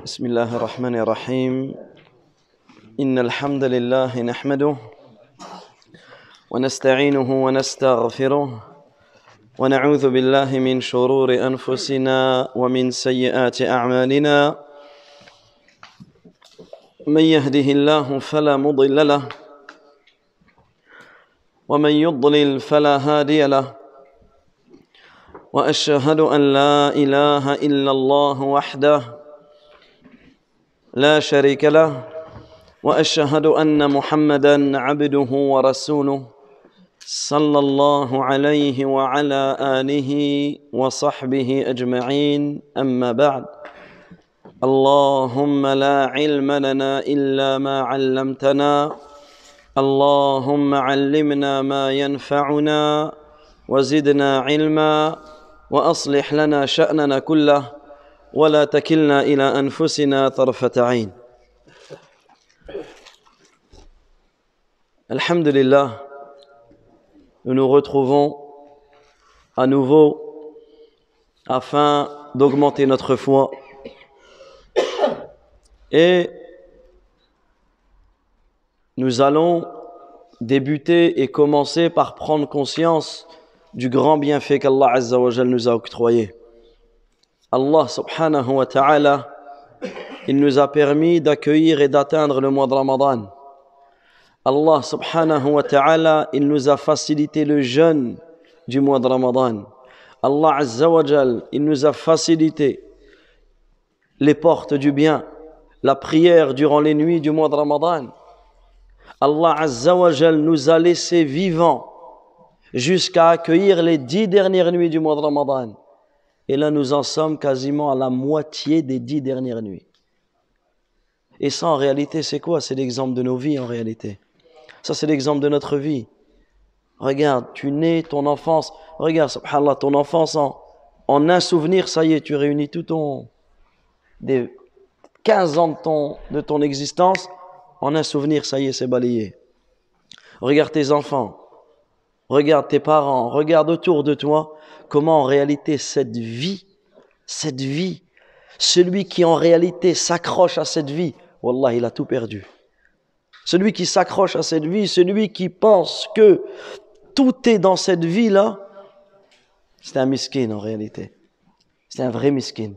بسم الله الرحمن الرحيم إن الحمد لله نحمده ونستعينه ونستغفره ونعوذ بالله من شرور أنفسنا ومن سيئات أعمالنا من يهده الله فلا مضل له ومن يضلل فلا هادي له وأشهد أن لا إله إلا الله وحده لا شريك له وأشهد أن محمدًا عبده ورسوله صلى الله عليه وعلى آله وصحبه أجمعين أما بعد اللهم لا علم لنا إلا ما علمتنا اللهم علمنا ما ينفعنا وزدنا علما وأصلح لنا شأننا كله ولا تكلنا إلى أنفسنا طرفة عين. Alhamdulillah, nous nous retrouvons à nouveau afin d'augmenter notre foi et nous allons débuter et commencer par prendre conscience du grand bienfait qu'Allah Azza wa Jal nous a octroyé. Allah subhanahu wa ta'ala, il nous a permis d'accueillir et d'atteindre le mois de Ramadan. Allah subhanahu wa ta'ala, il nous a facilité le jeûne du mois de Ramadan. Allah Azza wa Jal, il nous a facilité les portes du bien, la prière durant les nuits du mois de Ramadan. Allah Azza wa Jal nous a laissés vivants jusqu'à accueillir les 10 dernières nuits du mois de Ramadan. Et là, nous en sommes quasiment à la moitié des 10 dernières nuits. Et ça, en réalité, c'est quoi? C'est l'exemple de nos vies, en réalité. Ça, c'est l'exemple de notre vie. Regarde, tu nais, ton enfance. Regarde, subhanallah, ton enfance, en un souvenir, ça y est, tu réunis tout des 15 ans de ton existence. En un souvenir, ça y est, c'est balayé. Regarde tes enfants. Regarde tes parents. Regarde autour de toi. Comment en réalité cette vie, celui qui en réalité s'accroche à cette vie, wallah, il a tout perdu. Celui qui s'accroche à cette vie, celui qui pense que tout est dans cette vie-là, c'est un miskin en réalité. C'est un vrai miskin.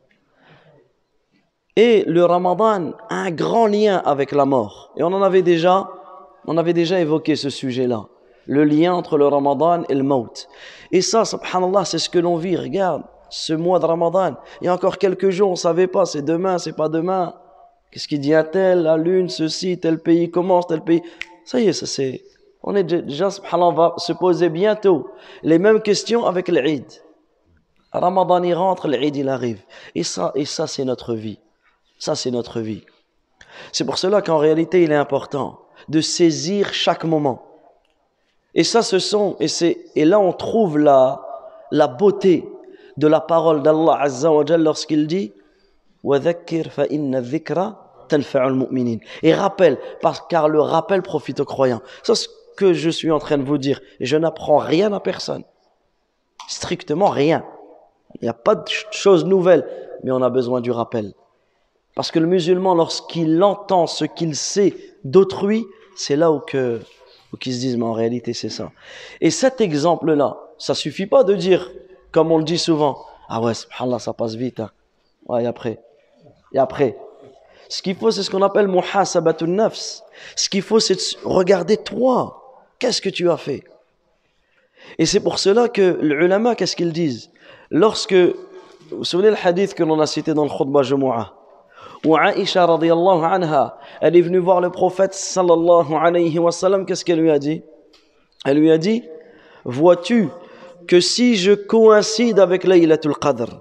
Et le Ramadan a un grand lien avec la mort. Et on avait déjà évoqué ce sujet-là. Le lien entre le Ramadan et le Maut. Et ça, subhanallah, c'est ce que l'on vit. Regarde, ce mois de Ramadan, il y a encore quelques jours, on ne savait pas, c'est demain, c'est pas demain. Qu'est-ce qu'il dit à tel, la lune, ceci, tel pays commence, tel pays. Ça y est, ça c'est. On est déjà, subhanallah, on va se poser bientôt les mêmes questions avec l'Eid. Ramadan il rentre, l'Eid il arrive. Et ça c'est notre vie. Ça c'est notre vie. C'est pour cela qu'en réalité, il est important de saisir chaque moment. Et ça, et là on trouve la beauté de la parole d'Allah Azza wa Jal lorsqu'il dit وَذَكِّرْ فَإِنَّ الذِّكْرَ تَنْفَعُ الْمُؤْمِنِينَ. Et rappelle, car le rappel profite aux croyants. C'est ce que je suis en train de vous dire. Et je n'apprends rien à personne. Strictement rien. Il n'y a pas de choses nouvelles, mais on a besoin du rappel. Parce que le musulman, lorsqu'il entend ce qu'il sait d'autrui, c'est là où qu'ils se disent, mais en réalité, c'est ça. Et cet exemple-là, ça suffit pas de dire, comme on le dit souvent, ah ouais, subhanallah, ça passe vite. Hein. Ouais, et après. Ce qu'il faut, c'est ce qu'on appelle muhasabatun nafs. Ce qu'il faut, c'est de regarder toi. Qu'est-ce que tu as fait? Et c'est pour cela que les ulama, qu'est-ce qu'ils disent? Lorsque, vous vous souvenez le hadith que l'on a cité dans le khutbah Jumu'ah, où Aïcha radiyallahu anha, elle est venue voir le prophète sallallahu alayhi wa sallam, qu'est-ce qu'elle lui a dit? Elle lui a dit, vois-tu que si je coïncide avec Laylatul Qadr,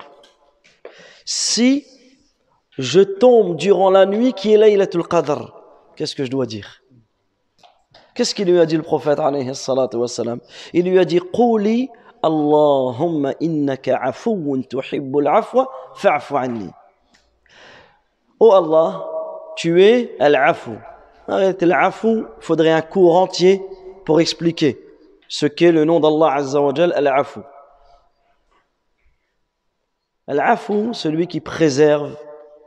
si je tombe durant la nuit qui est Laylatul Qadr, qu'est-ce que je dois dire? Qu'est-ce qu'il lui a dit le prophète alayhi salatu wa sallam? Il lui a dit, Quli Allahumma innaka afuwun tuhibbul afwa fa'fu anni. Oh Allah, tu es al-afu. Arrête, al-afu, il faudrait un cours entier pour expliquer ce qu'est le nom d'Allah Azza wa Jal, al-afu. Al-afu, celui qui préserve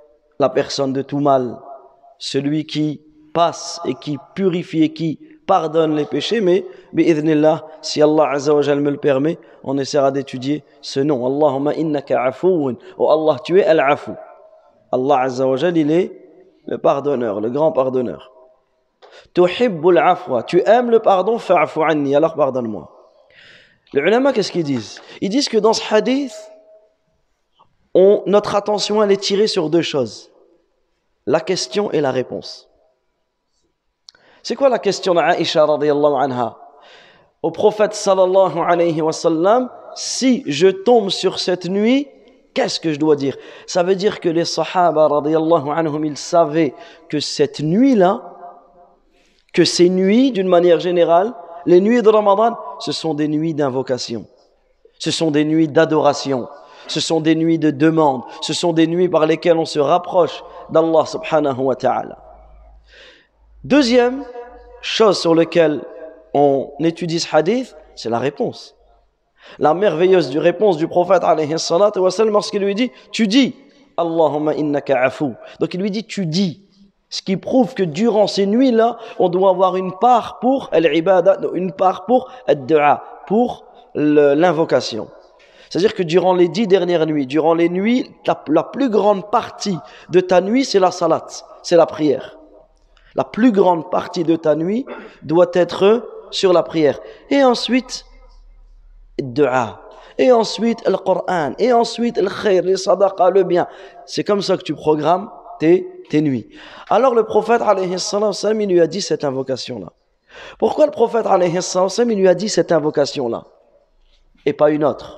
la personne de tout mal, celui qui passe et qui purifie et qui pardonne les péchés, mais bi'idhnillah, si Allah Azza wa Jal me le permet, on essaiera d'étudier ce nom. Allahumma innaka afouun. Oh Allah, tu es al-afou. Allah Azza wa Jal, il est le pardonneur, le grand pardonneur. Tuhibbul afwa. Tu aimes le pardon, fa'afu anni, alors pardonne-moi. Les ulama, qu'est-ce qu'ils disent? Ils disent que dans ce hadith, notre attention, elle est tirée sur deux choses. La question et la réponse. C'est quoi la question d'Aïcha radiyallahu anha? Au prophète sallallahu alayhi wa sallam, si je tombe sur cette nuit, qu'est-ce que je dois dire? Ça veut dire que les sahaba radiyallahu anhum, ils savaient que cette nuit-là, que ces nuits, d'une manière générale, les nuits de Ramadan, ce sont des nuits d'invocation. Ce sont des nuits d'adoration. Ce sont des nuits de demande. Ce sont des nuits par lesquelles on se rapproche d'Allah subhanahu wa ta'ala. Deuxième chose sur laquelle on étudie ce hadith, c'est la réponse. La merveilleuse réponse du prophète alayhi salatu wa sallam lorsqu'il lui dit, tu dis, Allahumma innaka afou. Donc il lui dit, tu dis. Ce qui prouve que durant ces nuits-là, on doit avoir une part pour l'ibada, une part pour ad-du'a, pour l'invocation. C'est-à-dire que durant les 10 dernières nuits, durant les nuits, la plus grande partie de ta nuit, c'est la salat, c'est la prière. La plus grande partie de ta nuit doit être sur la prière. Et ensuite, ad-du'a. Et ensuite, le Coran. Et ensuite, le khair, le sadaqa, le bien. C'est comme ça que tu programmes tes nuits. Alors le prophète alayhi salam, il lui a dit cette invocation-là. Pourquoi le prophète alayhi salam, il lui a dit cette invocation-là et pas une autre?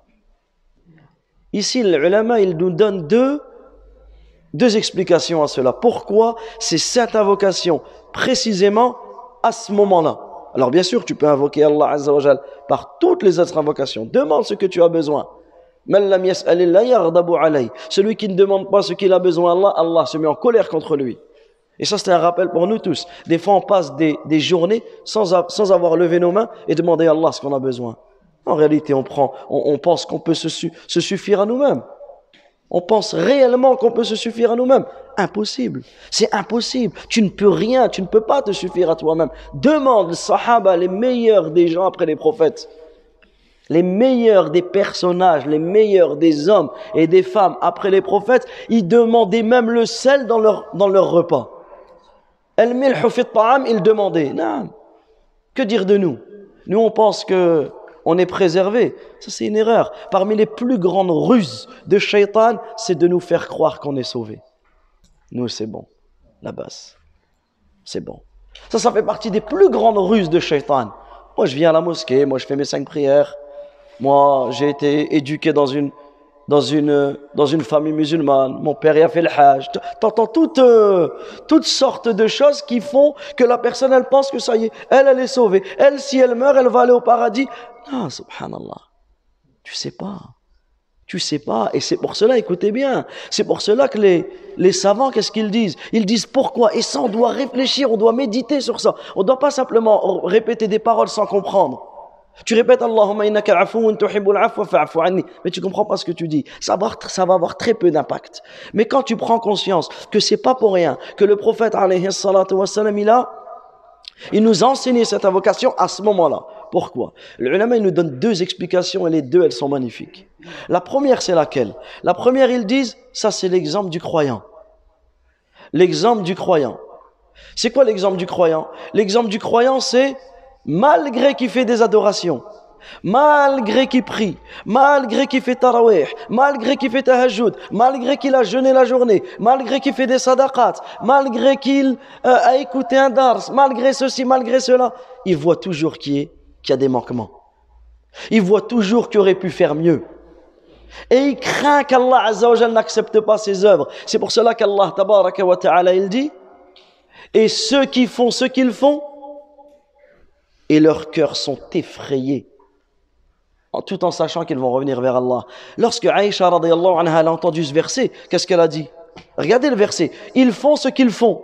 Ici, les ulama, ils nous donnent deux explications à cela. Pourquoi c'est cette invocation précisément à ce moment-là? Alors bien sûr, tu peux invoquer Allah Azza wa Jal par toutes les autres invocations. Demande ce que tu as besoin. Celui qui ne demande pas ce qu'il a besoin d'Allah, Allah se met en colère contre lui. Et ça, c'est un rappel pour nous tous. Des fois, on passe des journées sans avoir levé nos mains et demander à Allah ce qu'on a besoin. En réalité, on pense qu'on peut se suffire à nous-mêmes. On pense réellement qu'on peut se suffire à nous-mêmes. Impossible. C'est impossible. Tu ne peux rien. Tu ne peux pas te suffire à toi-même. Demande les sahaba, les meilleurs des gens après les prophètes. Les meilleurs des personnages, les meilleurs des hommes et des femmes après les prophètes, ils demandaient même le sel dans leur repas. Al-milhu fi at-ta'am, ils demandaient. Non. Que dire de nous? Nous, on pense que on est préservé. Ça, c'est une erreur. Parmi les plus grandes ruses de Shaitan, c'est de nous faire croire qu'on est sauvé. Nous, c'est bon. La base. C'est bon. Ça fait partie des plus grandes ruses de Shaitan. Moi, je viens à la mosquée, moi, je fais mes 5 prières. Moi, j'ai été éduqué dans une famille musulmane. Mon père y a fait le hajj. T'entends toutes sortes de choses qui font que la personne, elle pense que ça y est, elle est sauvée. Elle, si elle meurt, elle va aller au paradis. Non, subhanallah. Tu sais pas. Et c'est pour cela, écoutez bien, c'est pour cela que les savants, qu'est-ce qu'ils disent? Ils disent pourquoi? Et ça, on doit réfléchir, on doit méditer sur ça. On ne doit pas simplement répéter des paroles sans comprendre. Tu répètes Allahumma innaka afoun tuhibbul afwa fa'fu anni, mais tu comprends pas ce que tu dis. Ça va avoir très peu d'impact. Mais quand tu prends conscience que c'est pas pour rien que le prophète alayhi salatu wassalam, il nous a enseigné cette invocation à ce moment-là. Pourquoi? Le ulama, il nous donne 2 explications et les 2, elles sont magnifiques. La première, c'est laquelle? La première, ils disent, ça c'est l'exemple du croyant. L'exemple du croyant. C'est quoi l'exemple du croyant? L'exemple du croyant, c'est malgré qu'il fait des adorations, malgré qu'il prie, malgré qu'il fait tarawih, malgré qu'il fait tahajjud, malgré qu'il a jeûné la journée, malgré qu'il fait des sadaqat, malgré qu'il a écouté un dars, malgré ceci, malgré cela, il voit toujours qu'il y a des manquements. Il voit toujours qu'il aurait pu faire mieux. Et il craint qu'Allah Azza wa Jal n'accepte pas ses œuvres. C'est pour cela qu'Allah Tabaraka wa Ta'ala, il dit, et ceux qui font ce qu'ils font, et leurs cœurs sont effrayés, tout en sachant qu'ils vont revenir vers Allah. Lorsque Aïcha radiyallahu anha a entendu ce verset, qu'est-ce qu'elle a dit? Regardez le verset. Ils font ce qu'ils font.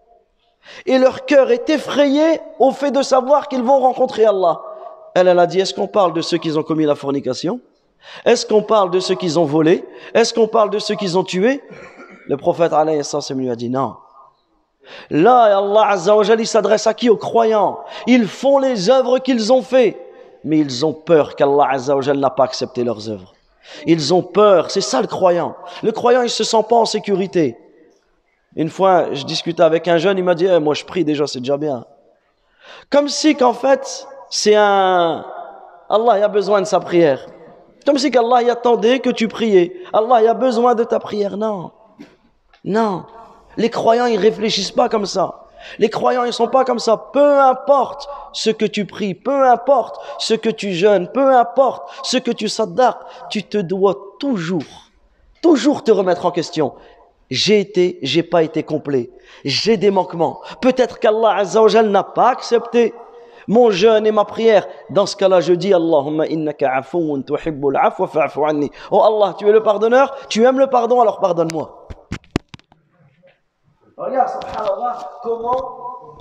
Et leur cœur est effrayé au fait de savoir qu'ils vont rencontrer Allah. Elle a dit, est-ce qu'on parle de ceux qui ont commis la fornication? Est-ce qu'on parle de ceux qui ont volé? Est-ce qu'on parle de ceux qui ont tué? Le prophète alayhi salam lui a dit non. Là, Allah Azza wa Jalla, il s'adresse à qui? Aux croyants. Ils font les œuvres qu'ils ont fait, mais ils ont peur qu'Allah Azza wa Jalla n'a pas accepté leurs œuvres. Ils ont peur, c'est ça le croyant. Le croyant, il se sent pas en sécurité. Une fois, je discutais avec un jeune, il m'a dit moi je prie déjà, c'est déjà bien. Comme si qu'en fait, Allah il a besoin de sa prière. Comme si qu'Allah il attendait que tu priais. Allah il a besoin de ta prière. Non. Non. Les croyants, ils réfléchissent pas comme ça. Les croyants, ils sont pas comme ça. Peu importe ce que tu pries, peu importe ce que tu jeûnes, peu importe ce que tu saddaqes, tu te dois toujours te remettre en question. J'ai pas été complet. J'ai des manquements. Peut-être qu'Allah Azza wa Jal n'a pas accepté mon jeûne et ma prière. Dans ce cas-là, je dis Allahumma innaka afoun tuhibbul afwa fa'fu anni. Oh Allah, tu es le pardonneur, tu aimes le pardon, alors pardonne-moi. Regarde, subhanallah, comment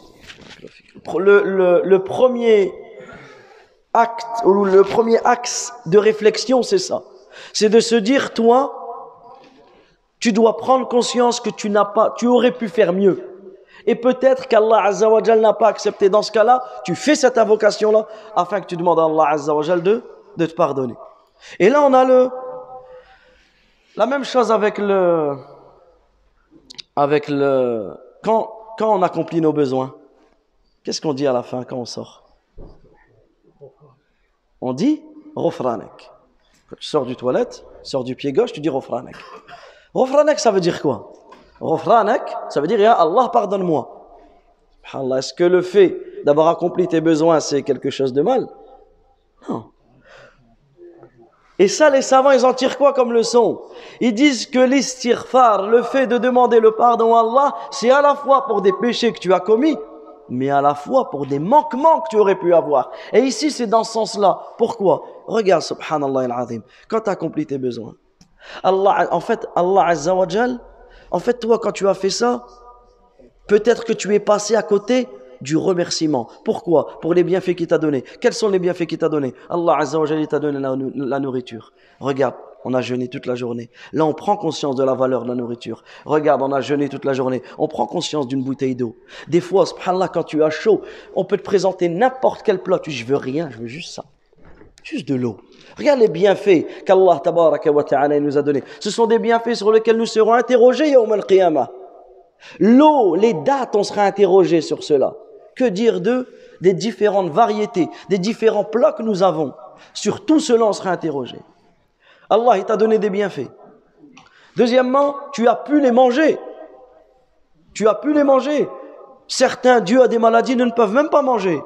le premier acte ou le premier axe de réflexion, c'est ça. C'est de se dire, toi, tu dois prendre conscience que tu aurais pu faire mieux. Et peut-être qu'Allah Azza wa Jal n'a pas accepté. Dans ce cas-là, tu fais cette invocation-là afin que tu demandes à Allah Azza wa Jal de te pardonner. Et là, on a la même chose avec quand on accomplit nos besoins. Qu'est-ce qu'on dit à la fin quand on sort? On dit Rofranek. Quand tu sors du toilette, sors du pied gauche, tu dis Rofranek. Rofranek, ça veut dire quoi? Rofranek, ça veut dire Ya Allah, pardonne-moi. Allah, est-ce que le fait d'avoir accompli tes besoins, c'est quelque chose de mal? Non. Et ça, les savants, ils en tirent quoi comme leçon? Ils disent que l'istighfar, le fait de demander le pardon à Allah, c'est à la fois pour des péchés que tu as commis, mais à la fois pour des manquements que tu aurais pu avoir. Et ici, c'est dans ce sens-là. Pourquoi? Regarde, subhanallah al-azim, quand tu as accompli tes besoins. Allah Azza wa Jal, en fait, toi, quand tu as fait ça, peut-être que tu es passé à côté du remerciement. Pourquoi? Pour les bienfaits qu'il t'a donnés. Quels sont les bienfaits qu'il t'a donnés? Allah Azza wa Jalla t'a donné la nourriture. Regarde, on a jeûné toute la journée. Là, on prend conscience de la valeur de la nourriture. Regarde, on a jeûné toute la journée. On prend conscience d'une bouteille d'eau. Des fois, subhanallah, quand tu as chaud, on peut te présenter n'importe quel plat. Tu dis, je veux rien, je veux juste ça. Juste de l'eau. Regarde les bienfaits qu'Allah tabaraka wa ta'ala nous a donnés. Ce sont des bienfaits sur lesquels nous serons interrogés yawm al-qiyamah. L'eau, les dates, on sera interrogés sur cela. Que dire des différentes variétés, des différents plats que nous avons? Sur tout cela, on sera interrogé. Allah, il t'a donné des bienfaits. Deuxièmement, tu as pu les manger. Tu as pu les manger. Certains, Dieu a des maladies, ne peuvent même pas manger.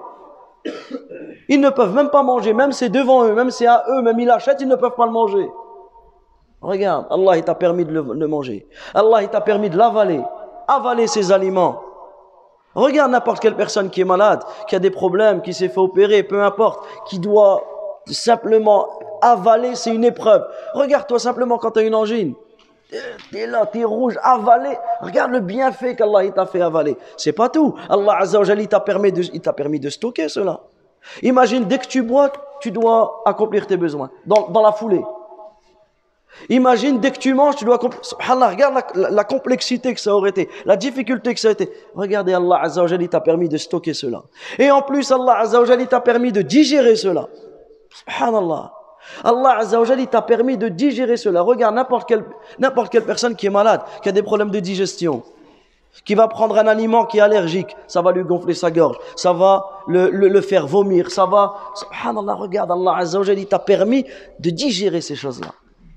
Ils ne peuvent même pas manger, même c'est devant eux, même c'est à eux, même ils l'achètent, ils ne peuvent pas le manger. Regarde, Allah, il t'a permis de le manger. Allah, il t'a permis de avaler ces aliments. Regarde n'importe quelle personne qui est malade, qui a des problèmes, qui s'est fait opérer, peu importe, qui doit simplement avaler, c'est une épreuve. Regarde-toi simplement quand tu as une angine. T'es là, t'es rouge, avaler. Regarde le bienfait qu'Allah t'a fait avaler. C'est pas tout. Allah Azza wa Jalla, il t'a permis de stocker cela. Imagine, dès que tu bois, tu dois accomplir tes besoins, dans la foulée. Imagine, dès que tu manges, tu dois accomplir. Subhanallah, regarde la complexité que ça aurait été, la difficulté que ça a été. Regardez, Allah Azza wa Jalla, il t'a permis de stocker cela. Et en plus, Allah Azza wa Jalla, il t'a permis de digérer cela. Subhanallah. Allah Azza wa Jalla, il t'a permis de digérer cela. Regarde n'importe quelle personne qui est malade, qui a des problèmes de digestion, qui va prendre un aliment qui est allergique, ça va lui gonfler sa gorge, ça va le faire vomir, ça va... Subhanallah, regarde, Allah Azza wa Jalla, il t'a permis de digérer ces choses-là.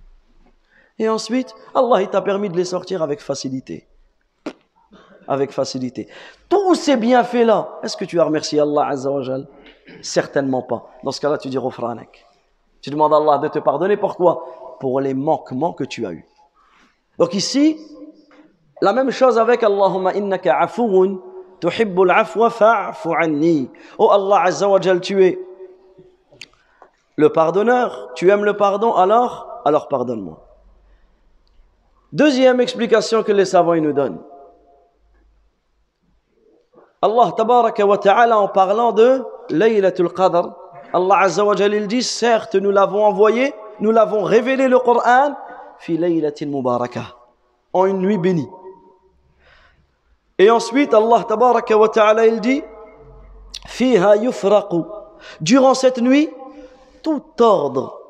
Et ensuite, Allah, il t'a permis de les sortir avec facilité. Avec facilité. Tous ces bienfaits-là, est-ce que tu as remercié Allah Azza wa Jalla? Certainement pas. Dans ce cas-là, tu dis Rofranek. Tu demandes à Allah de te pardonner. Pourquoi? Pour les manquements que tu as eus. Donc ici, la même chose avec Allahumma innaka afoun tuhibbul afwa fa'fu anni. Oh Allah Azza wa Jalla, tu es le pardonneur, tu aimes le pardon, alors pardonne-moi. Deuxième explication que les savants nous donnent. Allah tabaraka wa ta'ala, en parlant de Laylatul Qadr, Allah Azza wa Jalla, il dit, certes, nous l'avons envoyé, nous l'avons révélé le Coran, fi laylatin mubarakah, en une nuit bénie. Et ensuite, Allah tabaraka wa ta'ala, il dit, fiha yufraqu. Durant cette nuit, tout ordre,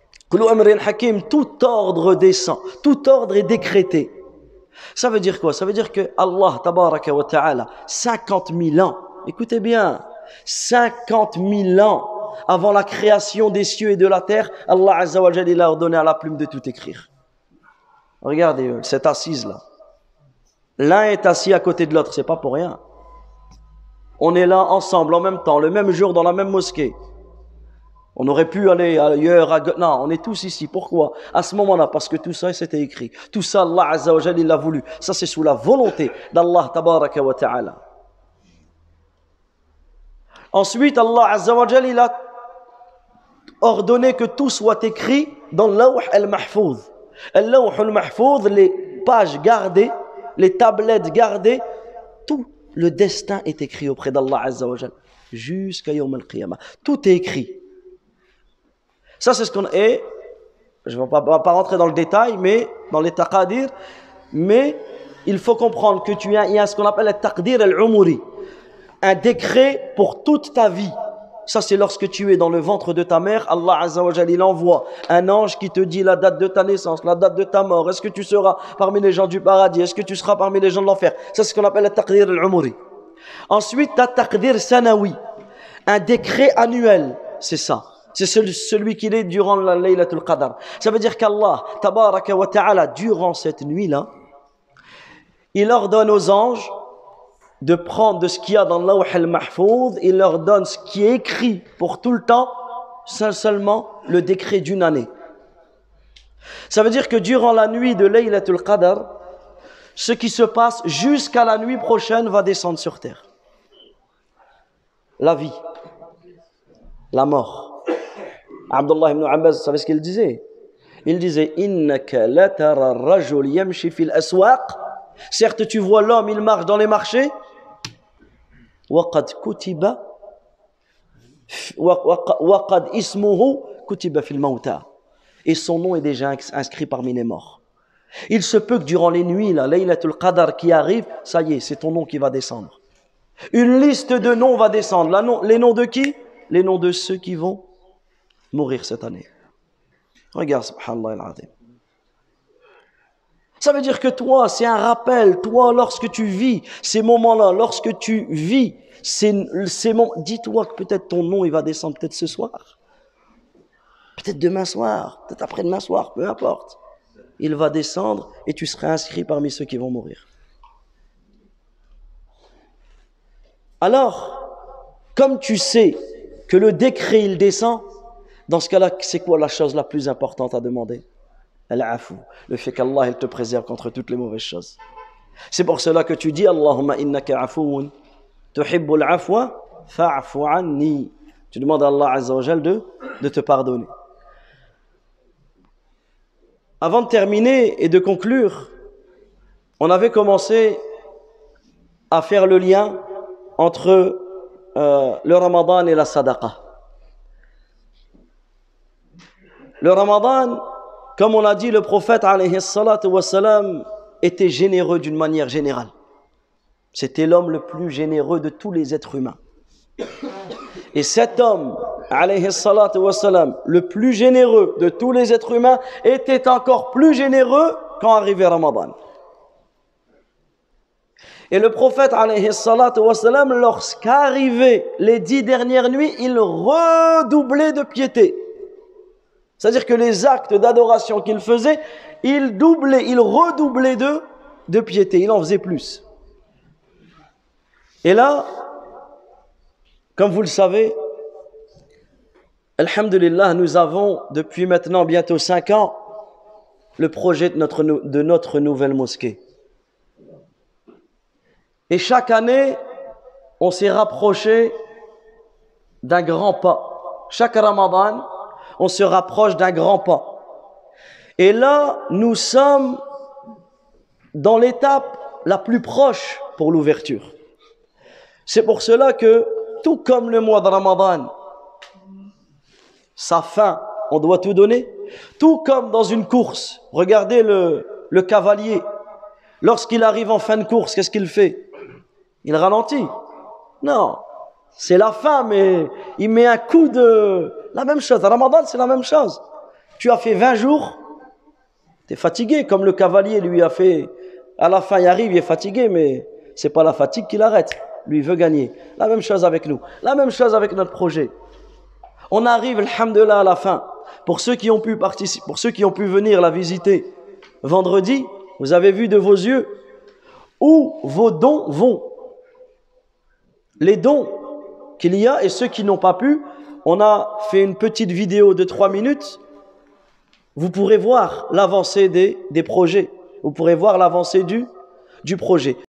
tout ordre descend, tout ordre est décrété. Ça veut dire quoi? Ça veut dire que Allah tabaraka wa ta'ala, 50 000 ans, écoutez bien, 50 000 ans avant la création des cieux et de la terre, Allah azza wa jalla, il a ordonné à la plume de tout écrire. Regardez cette assise-là. L'un est assis à côté de l'autre, c'est pas pour rien. On est là ensemble en même temps, le même jour dans la même mosquée. On aurait pu aller ailleurs, non, on est tous ici. Pourquoi? À ce moment-là, parce que tout ça, c'était écrit. Tout ça, Allah azza wa jalla, il l'a voulu. Ça, c'est sous la volonté d'Allah tabaraka wa ta'ala. Ensuite, Allah azza wa jalla, il a ordonné que tout soit écrit dans l'Lawh al-Mahfouz. L'Lawh al-Mahfouz, les pages gardées, les tablettes gardées, tout le destin est écrit auprès d'Allah azza wa jalla jusqu'à Yawm al-Qiyamah. Tout est écrit. Ça, c'est ce qu'on est. Je ne vais pas rentrer dans le détail, mais dans les taqadir. Mais il faut comprendre que il y a ce qu'on appelle le taqdir al-umuri, un décret pour toute ta vie. Ça, c'est lorsque tu es dans le ventre de ta mère, Allah azza wa jalla, il envoie un ange qui te dit la date de ta naissance, la date de ta mort. Est-ce que tu seras parmi les gens du paradis? Est-ce que tu seras parmi les gens de l'enfer? Ça, c'est ce qu'on appelle le taqdir al-umuri. Ensuite, tu as taqdir sanawi, un décret annuel. C'est ça. C'est celui qu'il est durant la Laylatul Qadr. Ça veut dire qu'Allah, tabaraka wa ta'ala, durant cette nuit-là, il ordonne aux anges de prendre de ce qu'il y a dans l'Lawh al-Mahfouz, il leur donne ce qui est écrit pour tout le temps, seulement le décret d'une année. Ça veut dire que durant la nuit de Laylatul Qadr, ce qui se passe jusqu'à la nuit prochaine va descendre sur terre. La vie, la mort. Abdullah ibn Abbas, vous savez ce qu'il disait? Il disait innaka la tara ar-rajul yamshi fil aswaq. Certes, tu vois l'homme, il marche dans les marchés. وقد كتب وقد اسمه كتب في الموتى. Et son nom est déjà inscrit parmi les morts. Il se peut que durant les nuits, la Laylatul Qadr qui arrive, ça y est, c'est ton nom qui va descendre. Une liste de noms va descendre. Les noms de qui? Les noms de ceux qui vont mourir cette année. Regarde, subhanallah al-azim. Ça veut dire que toi, c'est un rappel. Toi, lorsque tu vis ces moments-là, lorsque tu vis ces moments, dis-toi que peut-être ton nom, il va descendre peut-être ce soir. Peut-être demain soir, peut-être après-demain soir, peu importe. Il va descendre et tu seras inscrit parmi ceux qui vont mourir. Alors, comme tu sais que le décret, il descend, dans ce cas-là, c'est quoi la chose la plus importante à demander? Al-afu, le fait qu'Allah il te préserve contre toutes les mauvaises choses. C'est pour cela que tu dis Allahumma innaka afoun tuhibbul afwa fa'fu anni. Tu demandes à Allah azza wa jal de te pardonner. Avant de terminer et de conclure, on avait commencé à faire le lien entre le Ramadan et la sadaqa. Le Ramadan, comme on l'a dit, le prophète alayhi salatu wassalam était généreux d'une manière générale. C'était l'homme le plus généreux de tous les êtres humains. Et cet homme, alayhi salatu wassalam, le plus généreux de tous les êtres humains, était encore plus généreux quand arrivait Ramadan. Et le prophète, alayhi salatu wassalam, lorsqu'arrivaient les 10 dernières nuits, il redoublait de piété. C'est-à-dire que les actes d'adoration qu'il faisait, il redoublait de piété, il en faisait plus. Et là, comme vous le savez, alhamdulillah, nous avons depuis maintenant bientôt 5 ans le projet de notre nouvelle mosquée. Et chaque année, on s'est rapproché d'un grand pas. Chaque Ramadan, on se rapproche d'un grand pas. Et là, nous sommes dans l'étape la plus proche pour l'ouverture. C'est pour cela que, tout comme le mois de Ramadan, sa fin, on doit tout donner. Tout comme dans une course, regardez le cavalier, Lorsqu'il arrive en fin de course, qu'est-ce qu'il fait? Il ralentit? Non. C'est la fin, mais il met un coup de... La même chose. Ramadan, c'est la même chose. Tu as fait 20 jours, tu es fatigué, comme le cavalier lui a fait. À la fin, il arrive, il est fatigué, mais c'est pas la fatigue qui l'arrête. Lui, il veut gagner. La même chose avec nous. La même chose avec notre projet. On arrive, alhamdoulilah, à la fin. Pour ceux qui ont pu participer, pour ceux qui ont pu venir la visiter vendredi, vous avez vu de vos yeux où vos dons vont. Les dons qu'il y a et ceux qui n'ont pas pu, on a fait une petite vidéo de 3 minutes. Vous pourrez voir l'avancée des projets. Vous pourrez voir l'avancée du projet.